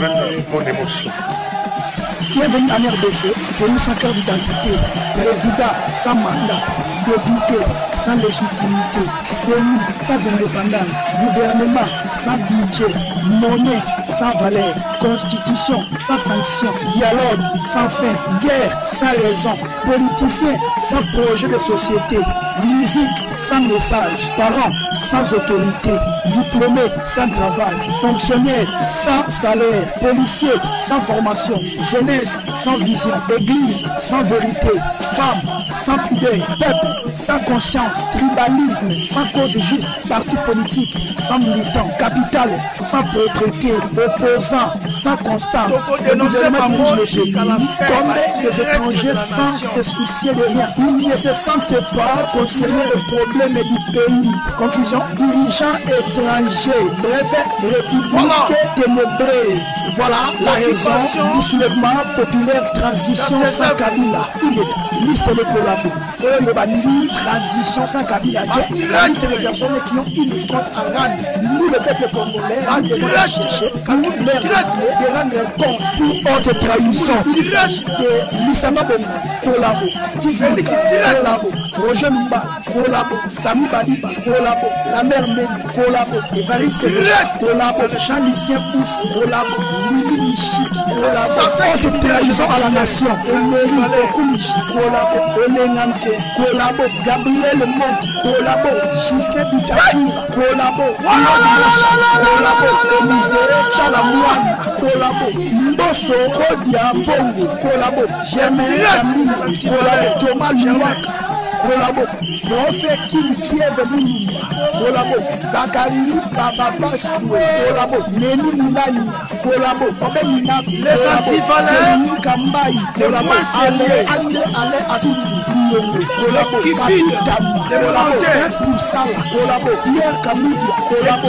comprenez mon émotion. Bienvenue en RDC, pour nous sans carte d'identité, président sans mandat, député sans légitimité, CENI sans indépendance, gouvernement sans budget, monnaie sans valeur, constitution sans sanction, dialogue sans fin, guerre sans raison, politicien sans projet de société, musique sans message, parents sans autorité, diplômé sans travail, fonctionnaire sans salaire, policier sans formation, jeunesse sans vision, église sans vérité, femme sans pudeur, peuple sans conscience, tribalisme sans cause juste, parti politique sans militant, capital sans propriété, opposant sans constance, le gouvernement dirige le pays, tomber des étrangers sans se soucier de rien. Ils ne se sentent pas concernés le problème du pays. Conclusion, dirigeants étrangers, bref, république ténébreuse. Voilà la raison du soulèvement populaire transition sans Kabila. Liste de collabos. Transition sans Kabila. C'est les personnes qui ont une compte à rendre. Nous, le peuple congolais, nous devons les chercher, nous leur rendre compte pour haute trahison. De Lissama Bongo, collabo. Steve Mika, collabo. Roger Mba, collabo. Sami Badiba, collabo. La mère Mende, collabo. Évariste collabo. Jean-Lucien Pousse, collabo. Louis Michik, collabo. Haute trahison à la nation. Emery Okunji, collabo. Olenganko, collabo. Gabriel Monki, collabo. Justin Bitakura, collabo. Collabo. Élisée Chalamouane, collabo. Mbosso, Kodia Bongo, collabo. Germain Kamini, collabo. Thomas Luwaka, collabo. Prophète Kiev Moulumba, collabo. Zachary Baba Soué, collabo. Neni Moulani, collabo. Obenina, les antivaleurs, Kambaï, collabo. Allez, Adoubi, collabo. Kapitama, collabo. Responsable, collabo. Pierre Kamoudia, collabo.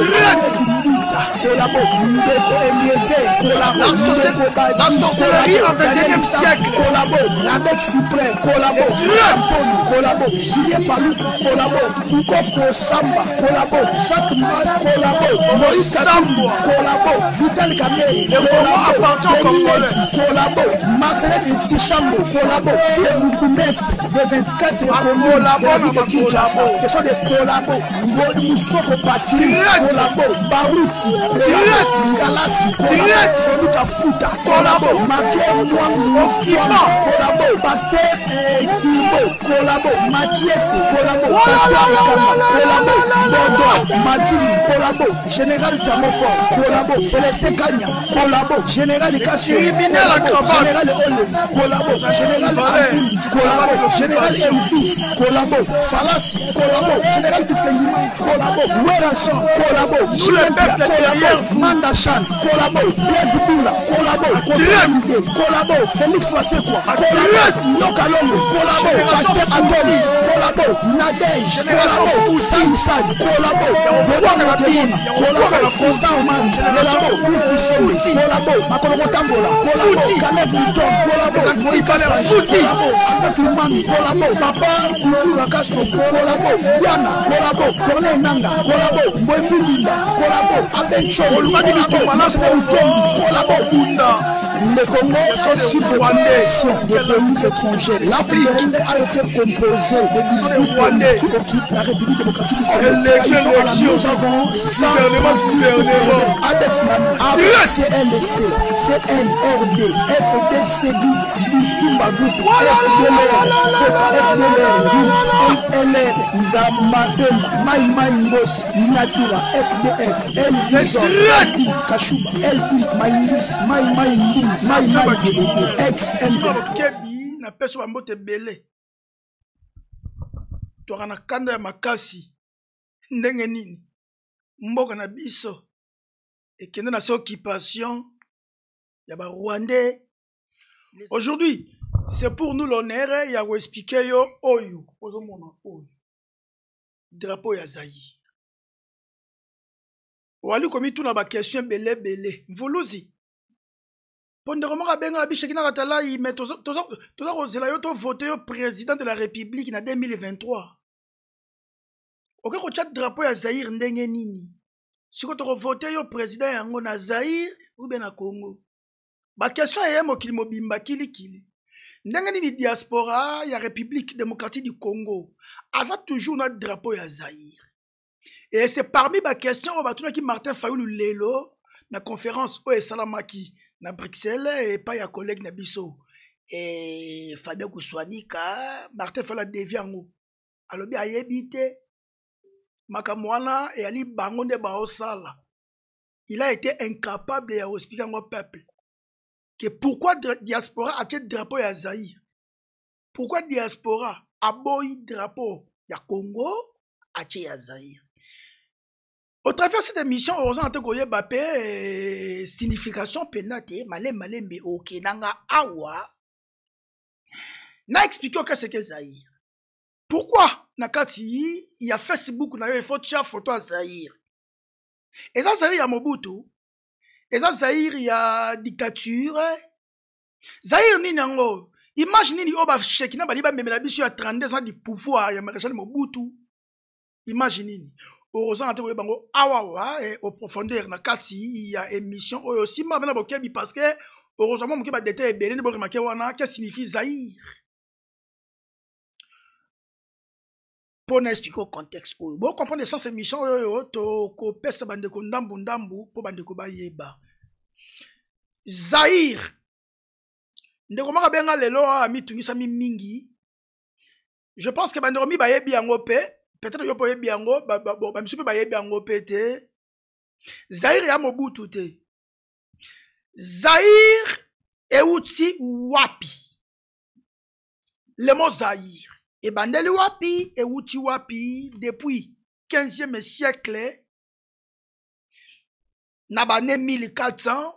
Collabo. Ndeko Eliezer, collabo. La sorcellerie en 21e siècle, collabo. Ladek Cyprien, collabo. Antoni, collabo. Julien Palou, collabo. Ukoko Samba, collabo. Jacques Mal, collabo. Maurice Sambo, collabo. Vital Kamel, collabo. Collabo. Marcelet Sichambo, collabo. Mestre de 24 communes de la ville de Kinshasa. Ce sont des collabos. Moussoko Patrice, collabo. Barouti, collabo. Galassi, collabo. Sonika Fouta, collabo. Maké Mouan, collabo. Pasteur Thibaut, collabo. Mathiesse, collabo. Pasteur Ekama, collabo. Bodo, Madjouni, collabo. Général Tamofor, collabo. Célestin Kanya, collabo. Général Kassio, Général Ole, collabo. Général Akouli, collabo. Général Elvis, collabo. Falassi, collabo. Général Bissengima, collabo. Weranson, collabo. Julien collabo. Manda Chant, collabo. Blaise Boula, collabo. Collabo. Félix Wasekwa, collabo. Yokalongo, collabo. Pasteur Adolis, collabo. Nadej, collabo. Saïsad, collabo. Godon Demona, collabo. Constant Oman, collabo. Fils du Fouti, collabo. Makologo Tambola, collabo. Caleb Mouton, collabo. Moïka Fouti, Anafilman, collabo. Papa Koulou Kasso, collabo. Diana, collabo. Corneille Nanga, collabo. Mbouemboulinda, collabo. Abencho, collabo. Le Congo est sous occupation des pays étrangers. L'Afrique a été composée de 18 pays qui occupent la République démocratique du Congo. Nous avons 100 gouvernements. ADF, CNC, CNRD, FDCD, Moussumba Group, FDLR, LR, Nzambadema, Maïmaï Ngos, Niatura, FDF, LD, Kashuba, LD, Maïngus, Maïmaï Ngou, Kebi na peso ba mbote belé toka na kanda ya makasi ndenge nini mboka na biso ekende na occupation ya ba Rwandais. Aujourd'hui, c'est pour nous l'honneur ya ko expliquer yo oyo ozomona oyo drapeau ya Zaïre. Wali komi tuna ba question belé mvuluzi. Pondérement à Benga Bichekina Ratalai, mais toza Rosela to voté au président de la République en 2023. Ok, ko chat drapeau ya Zaïre ndenge nini. Si ko to voté au président yango na Zaïre ou bien na Congo. Ba question est mokili mobimba kili. Ndenge ni diaspora ya République démocratique du Congo. Aza toujours notre drapeau ya Zaïre. Et c'est parmi ma question qui Martin Fayoulou Lelo na conférence o Salamaki na Bruxelles et pas ya collègue Nabiso et Fabien Kouswanika Martin Fayoulou Deviango alobi ayebite makamwana et ali bangonde ba osala. Il a été incapable de expliquer au peuple que pourquoi diaspora a-t-il drapeau ya Zaïre? Pourquoi diaspora a boy drapeau ya Congo a-t-il ya Zaïre? Au travers de cette émission, on a une signification pénate, malé, ok, nanga awa. Na expliqué que c'est que Zaïre. Pourquoi, nakati, il y a Facebook, il faut faire photo à Zaïre. Et ça, Zaïre, il y a Mobutu. Et ça, Zaïre, il y a dictature. Zaïre, ni nango. Imaginez, il y a Shekina, il y a 32 ans de pouvoir, il y a Maréchal Mobutu. Imaginez. Heureusement, au profondeur, il y a émission aussi, parce que heureusement, il y a des détails qui signifie Zaïre. Pour expliquer le contexte, vous comprenez ça, cette émission, Zaïre. Je pense que Banderomi va y bien peut-être yo poye biango ba misupe ba yebiango pété Zaïre ya Mobutu te Zaïre euti wapi le mot Zaïre et bandeli wapi euti wapi depuis 15e siècle na bané 1400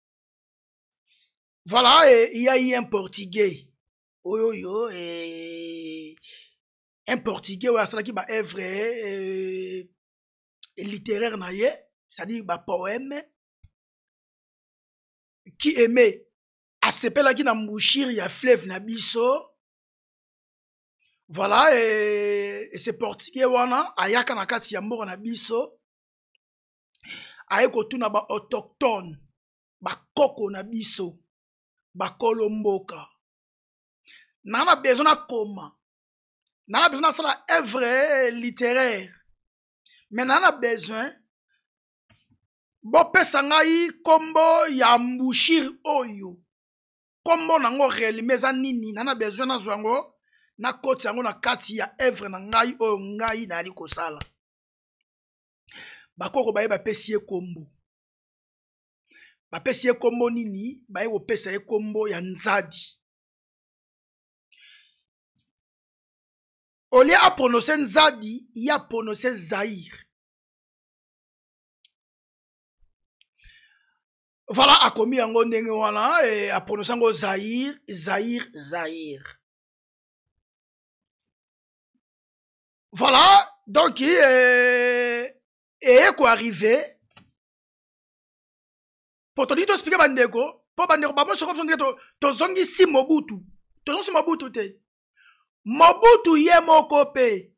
voilà et il y a eu un portugais oyoyo et un portugais ou ça qui ba œuvre littéraire naie, c'est-à-dire ba poème qui aimait à sepela qui na mouchir ya fleuve na biso. Voilà et ce portugais wana ayaka na kati ya mboko na biso ayeko tuna ba autochtone ba koko na biso ba kolomboka nana besoin na koma. Nous avons besoin de ça, œuvre littéraire. Mais nous avons besoin de sangai kombo ya mbushir oyo. Kombo nango réellement zanini. Nous avons besoin de zwango na koti yango na kati ya œuvre na ngai oyo ngai na ali kosala. Bakoko baye bapesi kombo. Bapesi kombo nini? Baye opesa kombo ya Nzadi. Au lieu de prononcer Nzadi, il y a prononcé Zaïre. Voilà, a commis un gondeng wana et a prononcé Zaïre, Zaïre. Voilà, donc et quoi arrivé? Pour te dire, tu expliques bandeko, pour bandeko, bah moi je comprends que tu zongi si Mobutu, tu zongi si Mobutu te. Mobutu ye moko pe.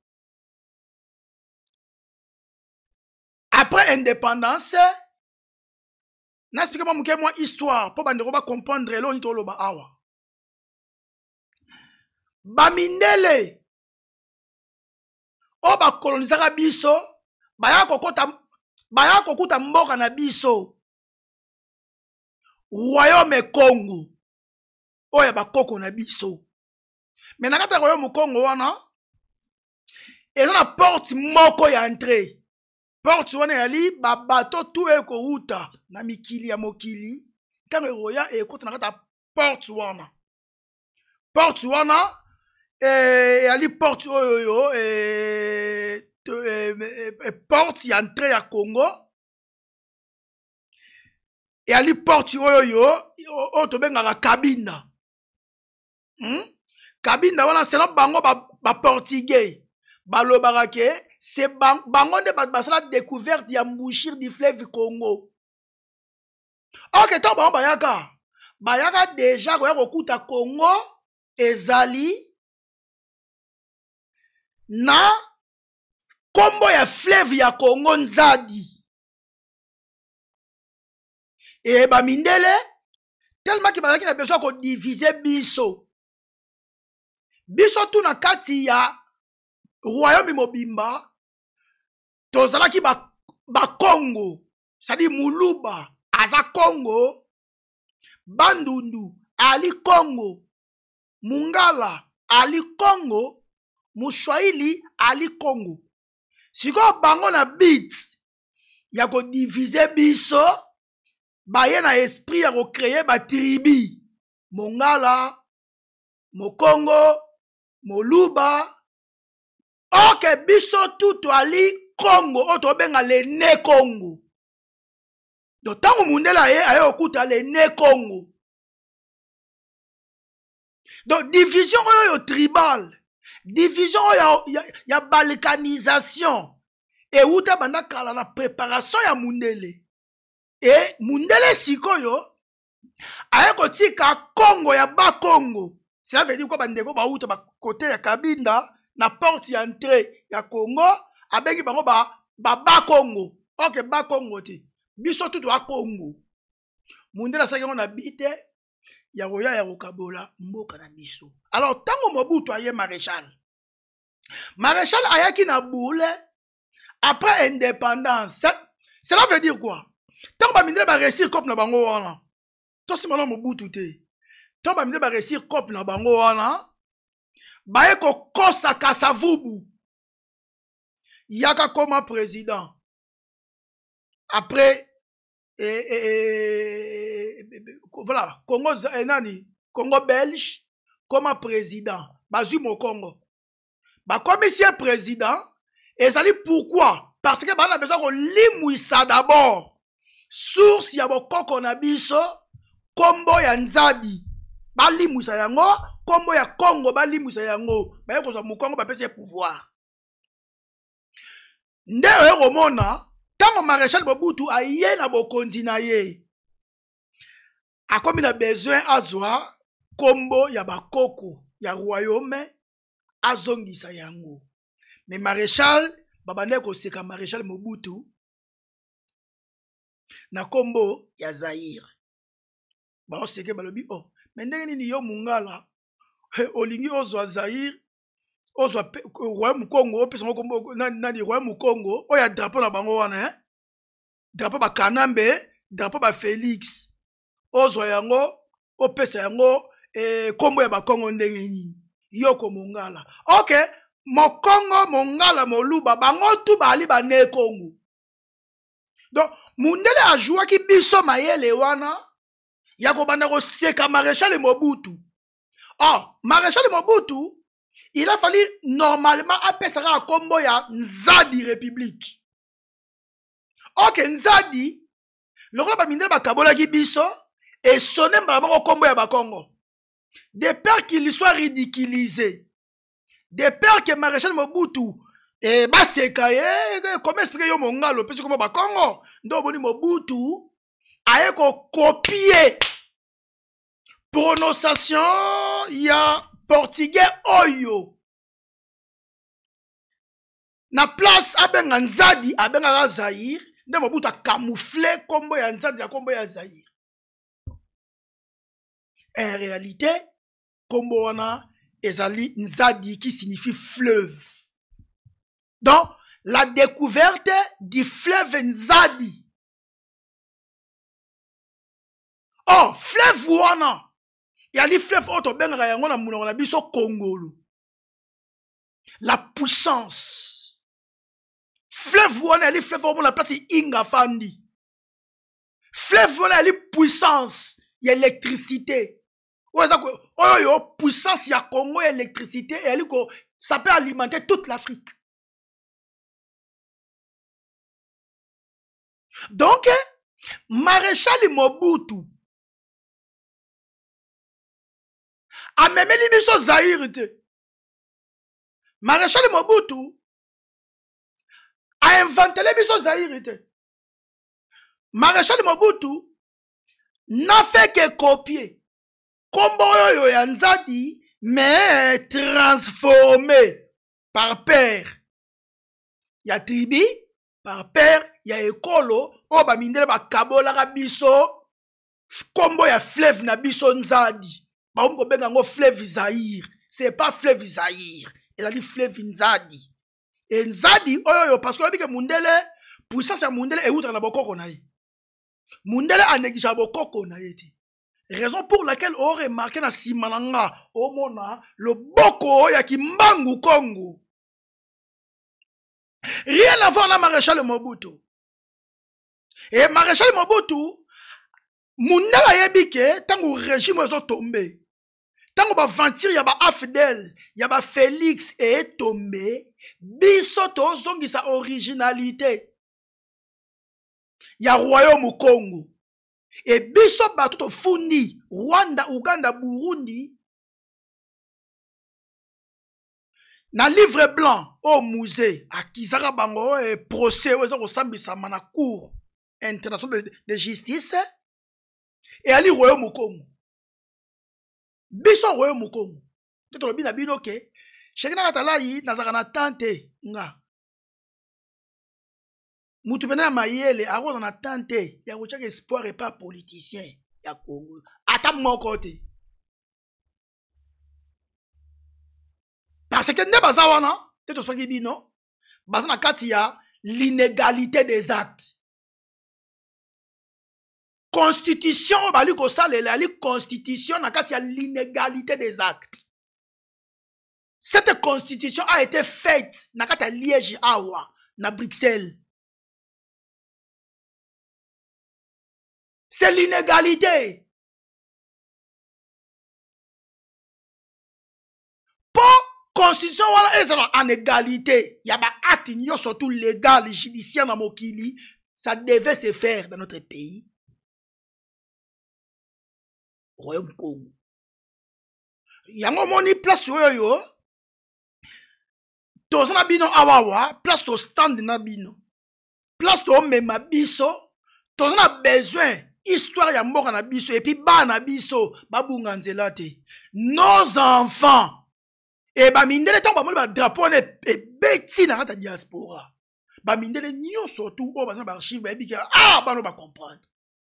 Après indépendance, n'explique moi histoire pour bandeko ba comprendre lo ni tolo ba awa. Bamindele o ba colonisaka biso, baya kokuta mboka na biso. Royaume Congo. Oya ba koko na biso. Mais na kata royaume Congo wana eza na porte moko ya entrée. Porte wana yali ba bato tout eko uta na mikili ya mokili kanga roya ekota na kata porte wana. Porte wana yali porte oyo porte ya entrée ya Congo. Yali porte oyo to benga Kabinda. Kabinda wana c'est bango ba portugais balobaka ke c'est bango nde basala découverte ya mbouchir du fleuve Congo. Ok, to bango bayaka déjà koya kokuta Congo ezali na kombo ya fleuve ya Congo Nzadi. E ba mindele tellement que bazaki na besoin ko diviser biso. Biso tout na kati ya royaume mobimba. Tozalaki ba Congo, c'est-à-dire Muluba, aza Congo, Bandundu, ali Congo, Mungala, ali Congo, Mushwaili, ali Congo. Si ko bango na bit, ya ko diviser biso, baye na esprit ya ko créer ba tribi, Mungala, Mokongo, Moluba, ok biso tout ali Congo, autre benga le ne Congo. Donc, tant que mundela aye okuta le ne Congo. Donc, division yo tribal, division ya balkanisation, et outa banda kala la préparation ya mundele. Et mundele sikoyo, aye kotika Congo ya ba Congo. Cela veut dire quoi bandeko ba outa ba côté ya Kabinda, na porte ya entrée ya Congo, abengi bango ba Congo. Ok, ba Congo ti. Biso tout wa Congo. Mundela sa na bite ya roya ya kokabola mboka na biso. Alors tango Mobutu aye maréchal. Maréchal ayaki na boule après indépendance. Cela veut dire quoi? Tango ba mindela ba réussir comme na bango wana. To simana Mobutu te. Tango ba mindela ba réussir comme na bango wana. Baye ko kosa Kasavubu. Yaka comme président. Après, voilà, Congo belge, comme président. Bazui mon Congo. Bah, commissaire président, et ça dit pourquoi? Parce que bah, on a besoin qu'on limouissa d'abord. Source ya bokoko na biso, kombo ya nzabi. Ba limouissa yango, kombo ya Congo, ba limouissa yango. Bah, yako mo Congo ba pese pouvoir. Nde romona, tant que maréchal Mobutu a yé na bokonzi na ye, a comme il a besoin azwa kombo ya bakoko ya royaume azongisa yango. Mais maréchal babane ko seka maréchal Mobutu na kombo ya Zaire. Ba o seke balobi oh, mais ndenge nini yo mungala olingi ozwa Zaire ozwa royaume Congo opesa kombo na di royaume Congo oya drapeau na bango wana drapeau ba Kanambe drapeau ba Félix ozwa yango opesa yango kombo ya ba Congo ndenge nini yo ko mongala. OK, Mokongo Mongala Moluba bango tu bali ba ne Congo. Donc mundele a joué ki biso mayele wana ya ko banda ko seka maréchal Mobutu. Oh, maréchal Mobutu il a fallu normalement appeler ça à combo ya Nzadi République. Ok, Nzadi, le roi ba mindele ba kabola ki biso et sonné ba combo ya ba Congo. De peur qu'il soit ridiculisé, de peur que maréchal Mobutu et ba sekaye comment expliquer yo mongalo parce que ba Congo ndo boni Mobutu a ko copier prononciation ya portugais oyo na place abenga Nzadi abenga Zaire nde Mobutu a camouflé kombo ya Nzadi ya kombo ya Zaire. En réalité kombo wana ezali Nzadi qui signifie fleuve. Donc la découverte du fleuve Nzadi. Oh, fleuve wana il y a les fleuves auto benga yango na munoko na biso Congolo. La puissance. Fleuve wana les fleuves on la place Inga Fandi. Fleuve wana les puissance, il y a électricité. Oyo puissance ya Congo électricité et ça peut alimenter toute l'Afrique. Donc maréchal Mobutu a même biso Zaire te. Maréchal Mobutu a inventé les biso Zaire te. Maréchal Mobutu n'a fait que copier kombo yo ya Nzadi mais transformé par père. Ya tribi par père ya ekolo o ba mindele ba kabola ka biso Kombo ya fleuve na biso Nzadi. Ba ko benga ngo fleuve Zaïre. C'est pas fleuve Zaïre. Elle a dit fleuve Nzadi. Et Nzadi oyo parce que on a dit que Mundele puissance ya Mundele est outre na bokoko na ye. Mundele a négligé bokoko na ye. Raison pour laquelle on remarque na simananga omona le boko ya kimbangu Congo. Rien à voir na maréchal Mobutu. Et maréchal Mobutu Mundela yebike tango régime ezo tombé. Tango ba ventir ya ba Afdel, ya ba Félix est tombé, biso to zongi sa originalité. Ya royaume Congo. Et biso ba tout fundi, Rwanda, Uganda, Burundi. Na livre blanc au musée à Kizara Bango et procès au Sambisa mana cour international de justice. Et ali royaume Congo. Biso royaume Congo. Teto lobi na bino ke. Shekina katalayi nazaka na tante nga. Mutu bena mayele aroza na tante ya kochaka espoir et pas politicien ya Congo. Ata moko te. Parce que ne baza wana teto soki bino baza na kati ya l'inégalité des actes. Constitution, bali ko salela li constitution na kati ya l'inégalité des actes. Cette constitution a été faite na kati ya Liège awa na Bruxelles. C'est l'inégalité. Pour constitution wala ezala en égalité, y a ba acte nyo surtout légal judiciaire na mokili, ça devait se faire dans notre pays. Royaume Congo. Yango moni place yoyo. Toza na bino awawa, place to stand na bino. Place to mema biso. Toza na besoin histoire ya mboka na biso et puis ba na biso babunga nzela te. Nos enfants et ba mindele tango ba moni ba drapeau ne beti na kata diaspora. Ba mindele nyo surtout o ba archive ba bika bano ba comprendre.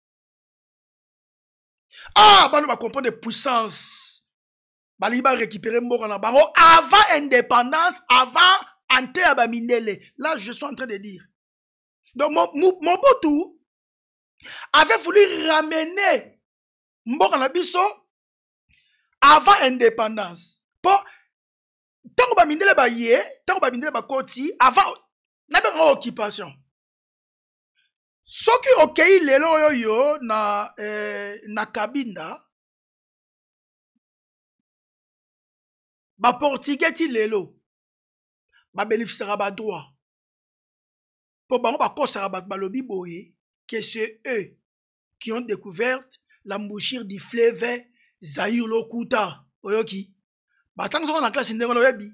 Bano va comprendre des puissances. Bali va récupérer Mbokana Bango avant indépendance, avant Ante Abamindele. Là, je suis en train de dire. Donc, Mobutu avait voulu ramener Mbokana Biso avant indépendance. Pour tant que Bamindele ba yé, tant que Bamindele ba koti, avant n'a occupation. Soki okei lelo yoyo na Kabinda ba portugais ti lelo ba bénéficiera ba droit pour bango ba kosera ba balobi boye que c'est eux qui ont découvert l'embouchure du fleuve Zaïre Lokuta oyoki ba tangso na classe ndenge loyebi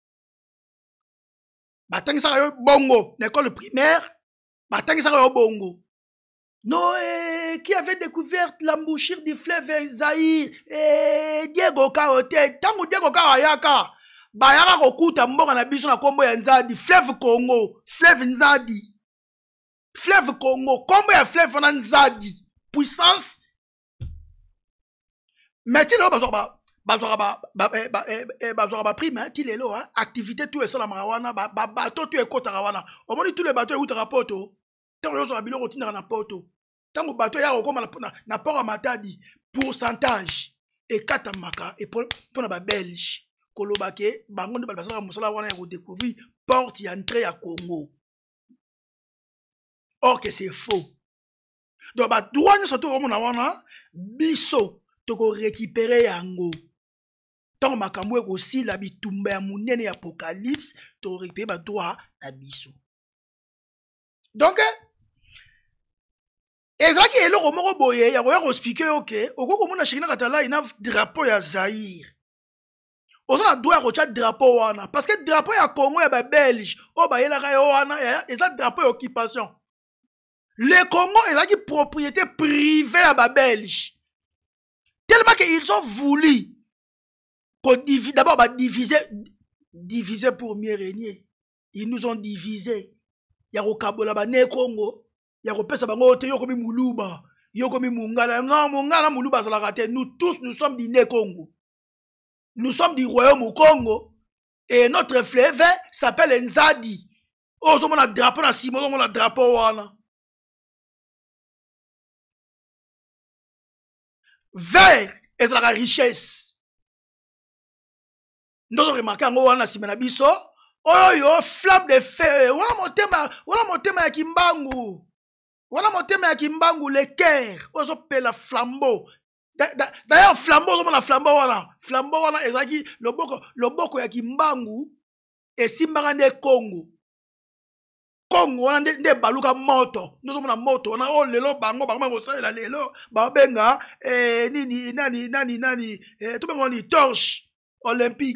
ba tangisa yo bongo na école primaire. Bongo. Non, qui avait découvert l'embouchure du fleuve Zaïre, Diego Kaote, tango Diego Kawayaka, Bayaka Kokuta Mboka na biso na kombo ya Nzadi, fleuve Congo, fleuve Nzadi, fleuve Congo, kombo ya fleuve na Nzadi, puissance. Mais tu bazora prime ti lelo activité tout ça la marawana bateau tout ekota rawana au moins tous les bateaux ou rapoto tant yo so biloko tinda na poto tant bateau ya okoma na port à Matadi pourcentage et katamaka et pour na ba belge kolobake bango nde basala musala wana ya découvrir porte ya entrée à Congo. Or que c'est faux. Donc ba douane surtout na wana biso to ko récupérer yango. Tant makambo aussi la bitumba ya munene ya apocalypse to récupérer ba droit na biso. Donc ezaki eloko moko boye ya ko expliquer OK okoko mona shikina katala ina drapeau ya Zaïre. Oza droit ko cha drapeau wana parce que drapeau ya Congo ya ba belge o ba yela ka yo wana eza drapeau occupation. Le Congo ezaki propriété privée à ba belge. Tellement qu'ils ont voulu d'abord diviser pour mieux régner. Ils nous ont divisé. Il y a au Kabola ba ne Congo, il y a au pesa bango te yo komi muluba. Yokomi Mungala, non, Mungala, Moulouba Zalakate, nous tous, nous sommes du Né-Congo. Nous sommes du royaume au Congo. Et notre fleuve s'appelle Nzadi. Oh, on a drapeau dans Simon, on a drapeau. Vert est la richesse. Nous avons remarqué en haut, Simon Bisso. Oh, yo, flamme de feu. Voilà mon thème à Kimbangu. Voilà mon thème à Kimbangu, le cœur. On s'appelle la flambeau. D'ailleurs, flambeau, on a flambeau, voilà. Flambeau, voilà, et le boko ya Kimbangu, et Simbarande Congo. Congo, on a des baluka moto. Nous avons la moto. On a oh, lelo, bango, bango, la lelo, babenga, nani, tout le monde dit torche olympique.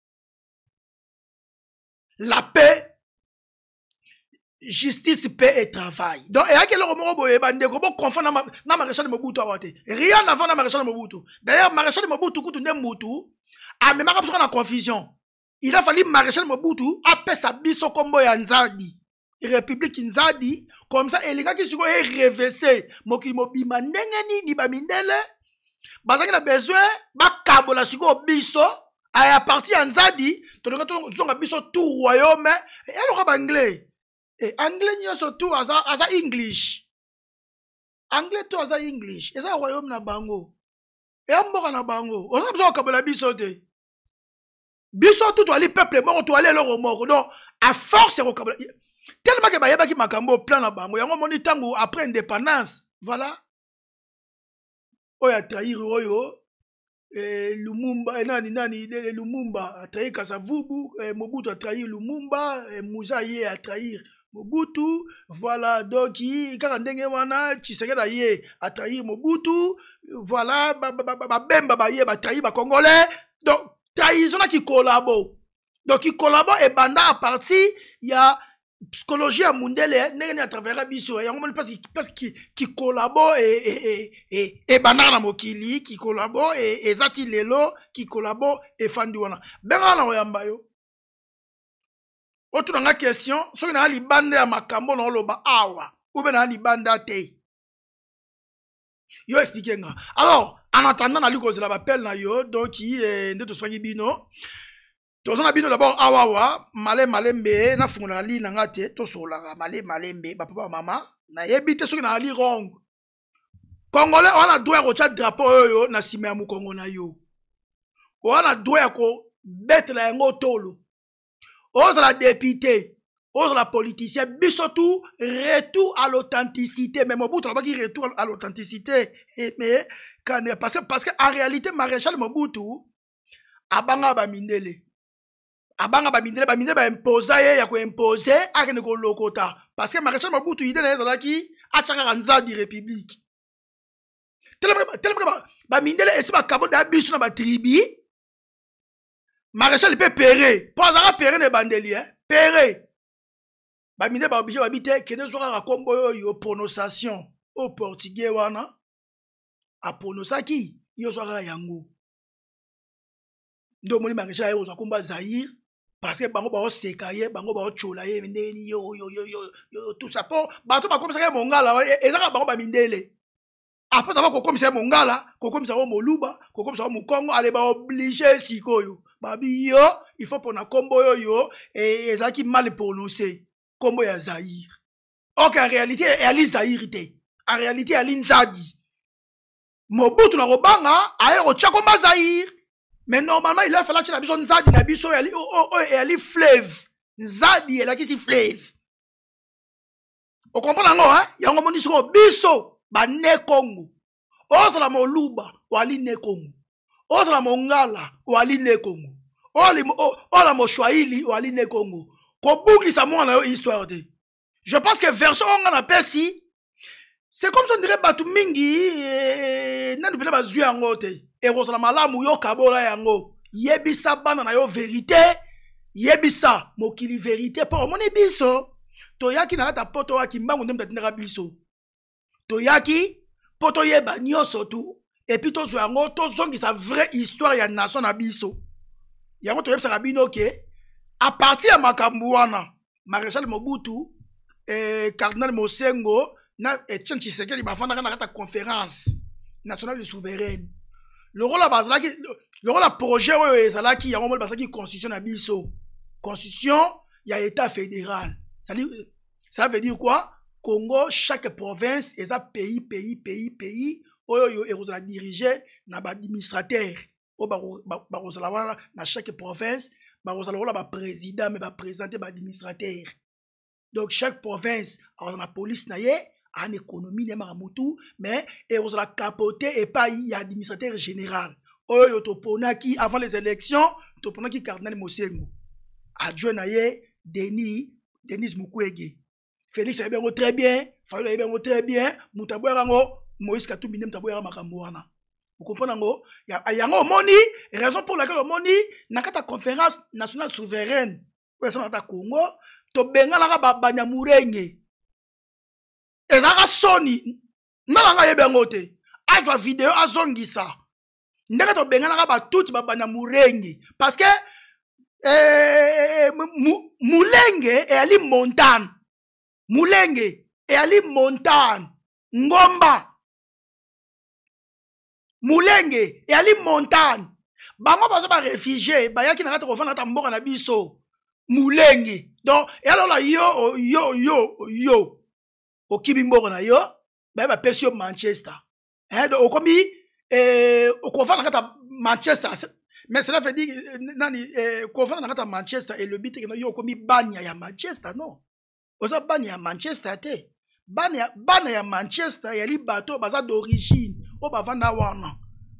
La paix, justice, paix et travail. Donc, et à quel moment vous confondre na maréchal Mobutu awate. Rien n'avant na maréchal Mobutu. D'ailleurs, maréchal Mobutu kutu ne Mobutu, a même pas besoin de confusion. Il a fallu maréchal Mobutu appeler sa biso kombo ya Nzadi. République Nzadi, comme ça, et les gars qui sont réversés, mokili mobima ndenge ni bamindele, bazangi na besoin, ba kabola siko biso, à partir de Nzadi, tu as biso tout royaume, et alors anglais. Et anglais n'y a surtout à English. Anglais tout à English. Et ça royaume na bango. Et amboka na bango. On a besoin de kabola biso de. Biso tout aller peuple mort, tout aller leur mort. Donc, à force, c'est kabola. Tellement que bayeba ki makambo plan na bango. Yango moni tango après indépendance. Voilà. Oya trahir oyo. Lumumba, Lumumba a trahi Kasavubu, Mobutu a trahi Lumumba, Moussa Ye a trahi Mobutu, voilà, donc, Karandenge Wana, Tshisekedi Ye a trahi Mobutu, voilà, Bemba Ye a trahi Congolais, donc, trahison qui collabore. Donc, il collabore et banda à partir, il y a psychologie à Mundele, n'est à travers Abisso, et on parce qui collabore et Banana Mokili, qui collabore et Zati Lelo, qui collabore et Fandiwana. Benana Oyambayo. Autre dans la question, si on a libandé à Makambo, on loba awa, ou bien on a libandé à te. Yo expliquez nga. Alors, en attendant, on a lu qu'on se l'appelle na yo, donc, qui est de tout ce qui bino. Tous on a bino d'abord awawa malembe na fungula li na ngate to sola malembe papa mama na yebite soki na ali rong congolais on a droit ko cha drapeau yo na sima ya mukongo na yo on a droit ko bettre la ngo tolo on la député on la politicien biso tout retour à l'authenticité même Mobutu pas qui retour à l'authenticité mais parce que en réalité maréchal Mobutu abanga ba mindele abanga bamindele ba imposer ya ko imposer akene ko lokota parce que maréchal Mobutu ide na ezalaki achaka Nzadi république tellement bamindele esi ba kabo da biso na ba tribu maréchal peut pérer pour azaka pérer ne bandeli pérer bamindele ba obligé babite kene zoka kombo yo prononciation au portugais wana a prononcaki yo zoka yango ndo moni maréchal yo zoka komba Zaïre. Parce que bango ba sekaye bango ba chola ye ndeni yo tout ça pour bato ba comme ça mongala ezaka bango ba mindele après ça va ko comme ça mongala ko comme ça moluba ko comme ça mukongo ale ba obligé sikoyo babi yo il faut pona kombo yo et ezaki mal prononcé kombo ya Zaïre. Ok en réalité elle Zaïre en réalité elle Nzadi Mobutu na robanga aye ko chakoma Zaïre. Mais normalement, il a fallu que la personne Nzadi na biso elle est fleuve. Nzadi elle a qui si fleuve. On comprend hein? Il y a un moment où biso ba ne Congo. Oza la moluba wali ne Congo. Oza la mongala wali ne Congo. Ola moshwaili wali ne Congo. Ko bugi sa mo na histoire de. Je pense que version on a persi. C'est comme si on dirait batu mingi na dubele ba zui angote. Et Rosala malamu yo kabola yango yebisa bana na yo vérité yebisa mokili vérité pour mon biso toyaki na ta poto wa kimbangu ndem tatinaka biso toyaki poto yeba nyoso tout et puis to zo yango to zongi sa vraie histoire ya nation na biso yango to yebisa bino ke à partir ya makambu wana maréchal Mobutu cardinal Mosengo na Etienne Tshisekedi bafanda na kata conférence nationale de souveraine. Le rôle à bazalaki, le rôle à projet ouais ezalaki ya ngomol basaki constitution na biso. Constitution, il y a état fédéral. Ça veut dire quoi? Congo, chaque province est un pays oyo ezala dirigé na ba administrateur. O ba kozala na chaque province, ba kozala ba président mais ba présenter ba administrateur. Donc chaque province a la police na ye, en économie na mamutu, mais et kozala capoter et pas y administrateur général. Oyo toponaki avant les élections, toponaki cardinal Mosengo. Adjoint na ye Denis Mukwege. Félix Abengo très bien, Fayulu Abengo très bien, Mutabwerango Moïse Katumbi Mutabwera makambo wana. Vous comprenez ngo? Yango moni, raison pour laquelle moni nakata conférence nationale souveraine. Ouais ça na Congo, to benga la ba Banyamurenge. Ezaka soni, nalanga yebengo te. Azwa vidéo azongisa. Ndeka to benga la ba tout ba Banyamurenge parce que Mulenge et Ali Montane. Mulenge et Ali Montane. Ngomba. Mulenge et Ali Montane. Bango bazo ba réfugié, ba yaki na kata kofana ta mboka na biso. Mulenge. Donc et alors là yo okibi mboka na yo, ba pesio Manchester. Donc okomi okofana kata Manchester. Mais cela veut dire qu'on va dans Manchester et le but est que yo komi banya ya Manchester non. Oza banya ya Manchester te. Banya ya Manchester ya li bateau baza d'origine. O ba vanda wana.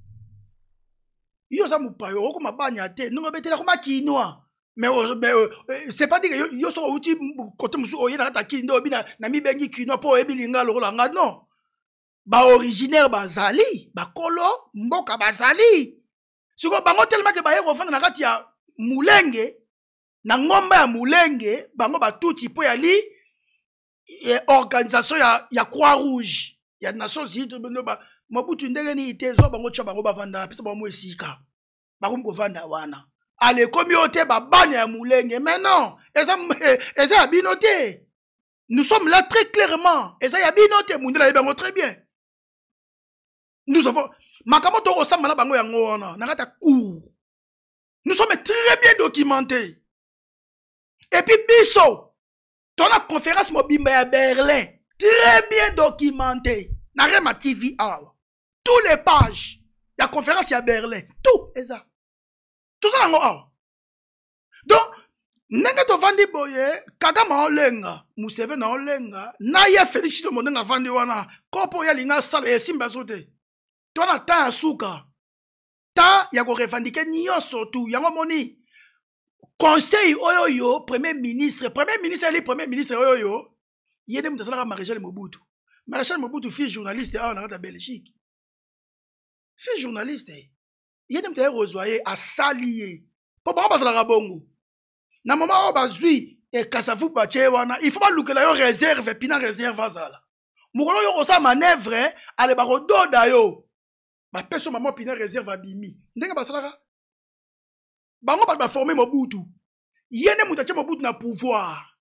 Yo za mupayo oko mabanya te. Nungo betela koma kinoa. Mais c'est pas dire que yo so uti côté musu oye na ta kindo bina na mi bengi kinoa po ebilinga lokola nga non. Ba originaire bazali, ba kolo mboka bazali. Si vous avez tellement que vous avez fait un Mulenge, na ngomba ya Mulenge, bango ba tout type ya li organisation ya Croix-Rouge, ya Nations Unies, ba mabutu ndenge ni itezo bango tcha bango ba vanda, pesa bango esika. Bango ko vanda wana. Ale communauté ba banya ya Mulenge, mais non, eza ya binoté. Nous sommes là très clairement, eza ya binoté, mundela bango très bien. Nous avons Makamoto ressemble à bango yango wana nakata cour. Nous sommes très bien documentés. Et puis biso ton la conférence mobimba ya Berlin très bien documenté. Na Rema TV awa. Tous les pages ya conférence ya Berlin, tout eza. Tout ça nango awa. Donc nenge to vandi boye Kagame olenga, Museveni na olenga, na ya Félix Tshisekedi na vandi wana, kopo ya linga sala ya simba sote. Tona ta asuka ta ya ko revendiquer nyonso tu yango moni conseil oyoyo premier ministre oyoyo yede mutasala Maréchal Mobutu fils journaliste a na Belgique fils journaliste yede mutaye rezoyer a salier po ba basala bongo na moment o bazui e kasavu bache wana il faut pas lukela yo réserve pina réserve azala mukolo yo ko sa manœuvre ale ba ko doda yo. Ma personne maman pina réserve à Bimi. Ndenge basalaka. Bango ba former Mobutu. Yene mutache Mobutu na pouvoir.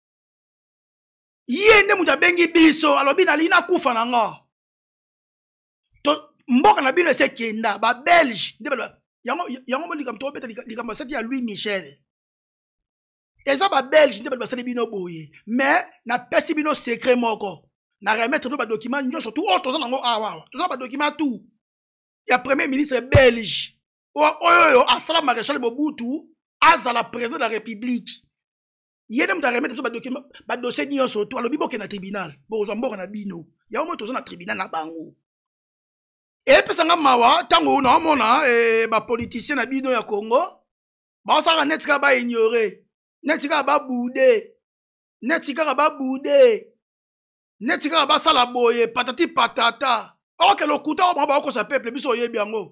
Yene mutabengi biso alors bina lina kufa nanga. To mboka na bino se kenda ba Belge. Yango mo likam to beta likam sati ya Louis Michel. Eza ba Belge ndeba basali bino boye. Mais na pesi bino secret moko. Na remettre ba document nyo surtout toza nango awa. Toza ba document tout. Il y a premier ministre belge. Asala Maréchal Mobutu, Azala président de la République. Il y a même remettre ba document, ba dossier ni surtout alors bibo ke na tribunal. Bo zombo na bino. Il y a au moins toza na tribunal na bango. Et pesanga mawa tango na mona ba politicien na bino ya Congo. Ba sala netika ba ignorer. Netika ba bouder. Netika ba bouder. Netika ba sala boye patati patata. Oh, que le couteau va sa peuple, biso yebiango.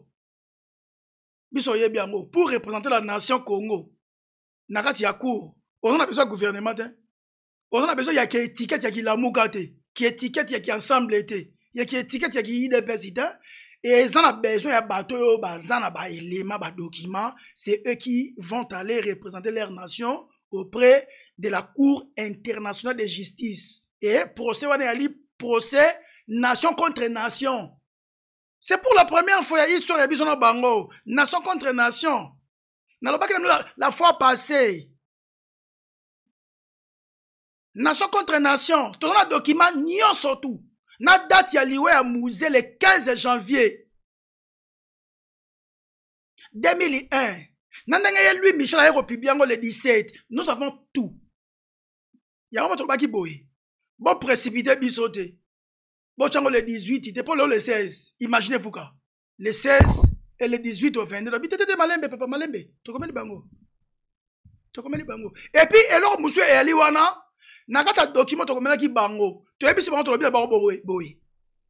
Pour représenter la nation Congo. Nakati ya cour. On a besoin de gouvernement. On a besoin de étiquette ya ki la mugate, qui étiquette ya ki ensemble été, ya ki étiquette ya ki IDPS. Et ils ont besoin de bateau, bazana ba éléments, ba documents. C'est eux qui vont aller représenter leur nation auprès de la Cour internationale de justice. Et procès wana ali procès nation contre nation. C'est pour la première fois il y a histoire de Bisona Bango. Nation contre nation. La fois passée. Nation contre nation. Tout le document nyon surtout. Na date ya liwe à musée le 15 janvier 2001. Nandenge lui Michel a republié le 17. Nous avons tout. Il y a un autre qui boy. Bon précipité bisoté. Bon chango le 18, il était pas le 16. Imaginez-vous quoi. Le 16 et le 18 au 22. T'étais malembe, papa malembe. Tu combien de bango? Tu combien de bango? Et puis, alors, monsieur Eliwana, nakata document to combien qui bango. Tu es bien sur le bien bango boy.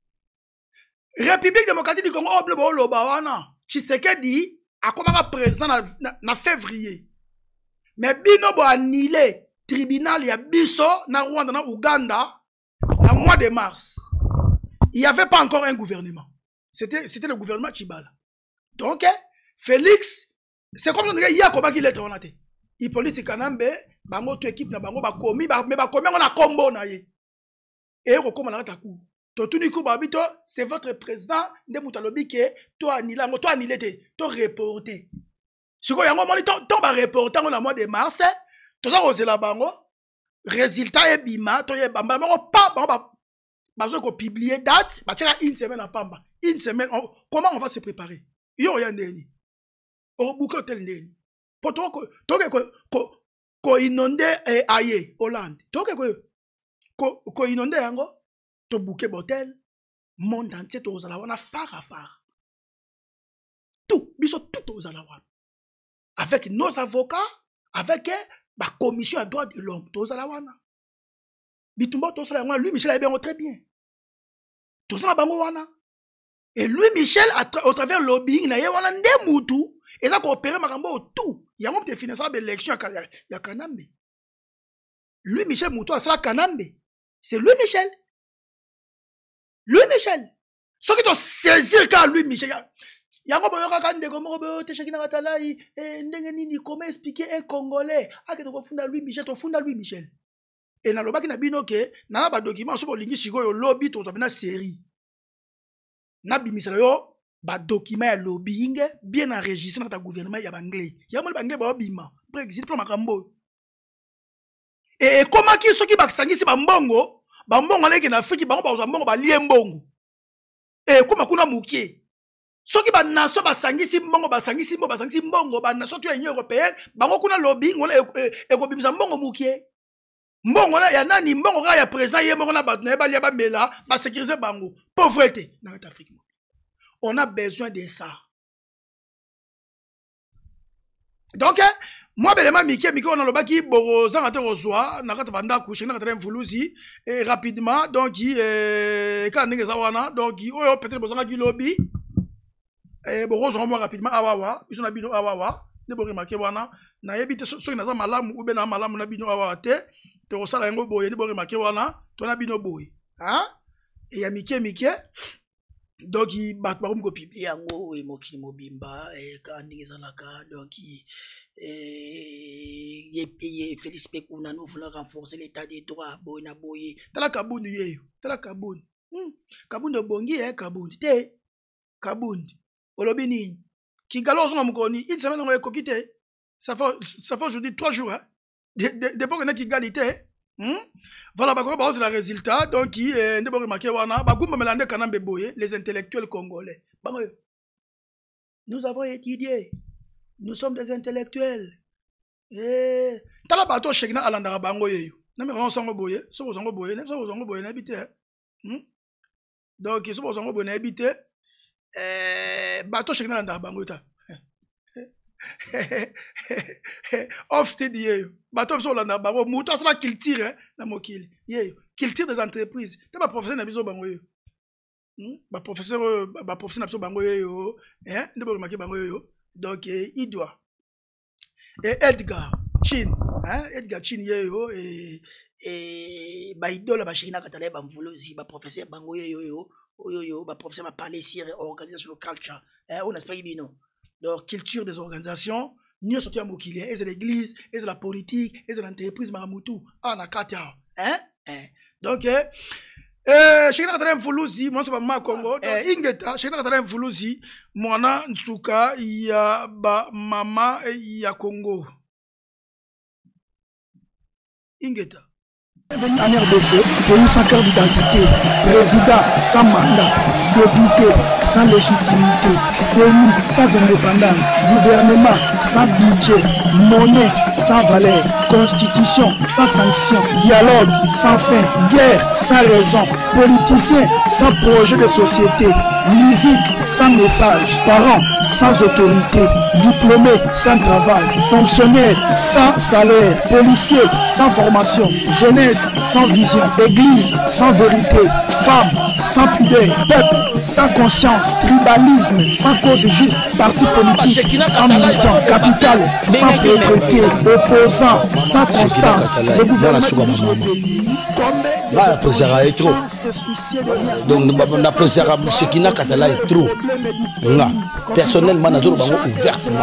République démocratique du Congo, oble bo lo bawana. Tshisekedi a commencé présent na février. Mais bino bo annulé tribunal ya biso na Rwanda na Uganda na mois de mars. Il n'y avait pas encore un gouvernement. C'était le gouvernement Chibala. Donc, Félix, c'est comme il y a combat qui l'est en athée. Il politique kanambe, bango to équipe na bango ba komi, mais ba komi on a combo na ye. Et on a takou. To tout niku babito, c'est votre président de Moutalobi que toi anilango, toi anilete, toi reporté. Ce qu'on y a un moment ton ba reporté on a mois de mars, to ça osé la bango, résultat est bima, to ye bamba bango pas bango. Parce qu'on publie date, une semaine à Pamba. Une semaine, comment on va se préparer? Yo rien d'eni. On boucle tel d'eni. Pour toi ko inonde aye Hollande. Toi ko inonde yango, to bouquet botel, monde entier to ozala wana phare à phare. Tout, biso tout ozala wana. Avec nos avocats, avec la commission à droits de l'homme, to ozala wana. Bitumba to ozala wana, lui Michel a bien très bien. Tout ça bango wana. Et lui Michel au travers lobbying na ye wana nde mutu et ça coopérer makambo tout. Il y a même des financements d'élection ya Kanambe. Lui Michel mutu a ça Kanambe. C'est lui Michel. Lui Michel. Ce qui doit saisir quand lui Michel ya ko boyoka kande ko mo bo te shekina katalai ndenge nini comment expliquer un Congolais a que to funda lui Michel to funda lui Michel. Et na lobaki na bino ke na ba document so bolingi sikoyo lobby to na série na bimisala yo ba document ya lobbying bien enregistré dans ta gouvernement ya banglais ya mo banglais ba bima brexit pour makambo et comment ki soki ba sangisi ba mbongo leke na Afrique bango ba uza mbongo ba lie mbongo et comment kuna mukie soki ba nation ba sangisi mbongo ba nation to ya Union européenne bango kuna lobbying wala ko bimisa mbongo mukie mbongo ya nani mbongo ya président ye moko na bato na ba lia ba mela ba sécuriser bango pauvreté dans l'Afrique. On a besoin de ça. Donc moi belema miki on a le baki boroza ngate rozwa na kata banda coucher na kata mfuluzi et rapidement donc quand ngeza wana donc oyo peut-être bozanga ki lobby boroza moi rapidement awawa biso na bino awawa ne bo remarquer wana na yebite so na za malamu ube na malamu na bino awawa te to sala yango boye ne bo remarquer wana to na bino boye hein et ya miki donc il bat par ko publier yango e mokili mobimba e kandi ezalaka donc il est payé Félix Pekuna nous voulons renforcer l'état des droits boy na boye tala kabundu yeyo tala kabundu kabundu bongi kabundu te kabundu olobi nini kigalo zo mukoni une semaine on est coquité ça fait aujourd'hui 3 jours hein depuis qu'on a égalité. Voilà, c'est le résultat. Donc, les intellectuels congolais. Nous avons étudié. Nous sommes des intellectuels. Tala bato shekina alandara bango yeyo. Na me ron sango boye, so sango boye, na so sango boye na habité. Donc, so sango boye na habité. Bato shekina alandara bango ta. Off steady yeyo. Bato so alandara bango muto asala culture na mokili. Yeyo, culture des entreprises. Te ba professeur na biso bango yeyo. Ba professeur na biso bango yeyo, ndebo remarquer bango yeyo. Donc, il doit. Et Edgar Chin, Edgar Chin yeyo et ba idole ba shina katale ba mvolozi ba professeur bango yeyo ba professeur ba parler sur organisation culture on espère bino. Donc culture des organisations ni sorti mokili et l'église et la politique et l'entreprise maramutu na kata donc Shekina Katala Mfuluzi, moi c'est pas ma Congo. Ingeta, Shekina Katala Mfuluzi, mwana Nsuka ya ba mama ya Congo. Ingeta. Bienvenue en RDC, pays sans carte d'identité, président sans mandat, député sans légitimité, CENI sans indépendance, gouvernement sans budget, monnaie sans valeur, constitution sans sanction, dialogue sans fin, guerre sans raison, politicien sans projet de société, musique sans message, parents sans autorité, diplômé sans travail, fonctionnaire sans salaire, policier sans formation, jeunesse sans vision, église sans vérité, femme sans pudeur, peuple sans conscience, tribalisme sans cause juste, parti politique sans militant, capitale sans retraité, opposant sans constance, le gouvernement du pays la président est trop. Donc la président Shekina Katala est trop. Personnellement, je suis ouvertement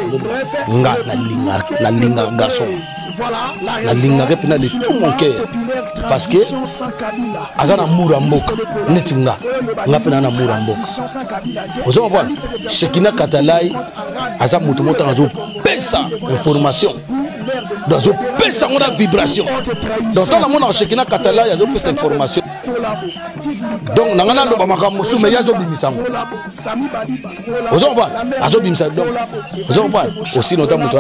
la linga garçon. La linga repena de tout mon cœur. Parce que Azana Mourambo, Netinga, Napena Mourambo. Vous comprenez? Shekina Katala, Azam Moutoumota, Pesa information. Dans un pesa on a vibration. Dans tout le monde en Shekina Katala, il y a d'autres informations. Donc, nous avons un peu mais il y a des gens vous aussi, nous avons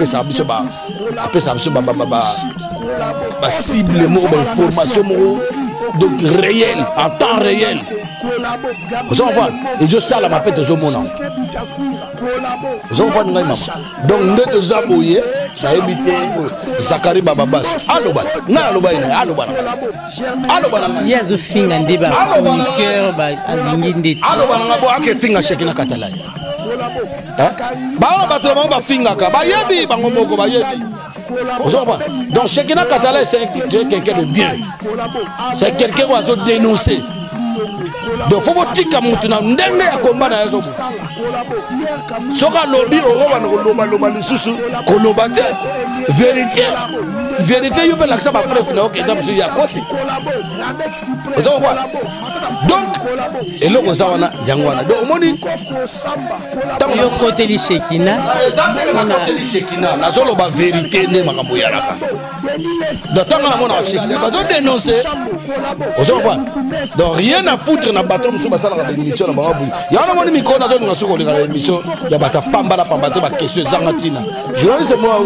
cible information donc réel, en temps réel. Vous comprenez? Et je sais la mapette de Zomona. Vous comprenez? Donc, nous avons aboyé, ça a évité Zakari Bababas. Allo, il y a ce film en débat, chroniqueur, allo, finga Shekina Katala. Donc Shekina Katala, c'est quelqu'un de bien. C'est quelqu'un qui a dénoncé. Donc il faut que tu aies combat. Soka lobby vérifier. Vérifier, il faut l'accès à la preuve. Donc, et là, on a Yangwana. Donc, on dit, côté de Shekina, on a vérité. Donc, on a Shekina, on a dénoncé. Donc, rien à foutre dans le bateau, il y a un émission, il y a un émission, il y a un question Zangatina. Je vois que moi,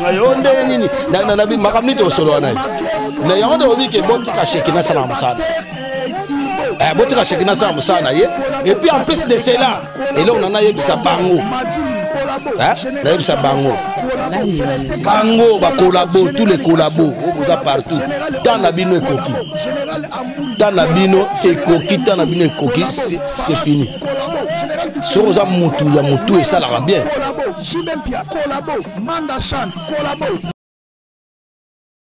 et puis en plus de cela, et là on en a eu ça bango. Bango, collabo, tous les collabos, partout. Tant Nabino et Koki. Tant Nabino et Koki, tant Nabino et Koki, c'est fini. Soza Moutou, il y a Moutou et ça la bien.